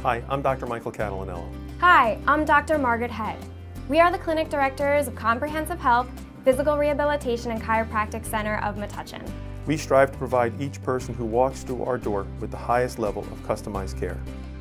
Hi, I'm Dr. Michael Catalanello. Hi, I'm Dr. Margaret Head. We are the clinic directors of Comprehensive Health, Physical Rehabilitation and Chiropractic Center of Metuchen. We strive to provide each person who walks through our door with the highest level of customized care.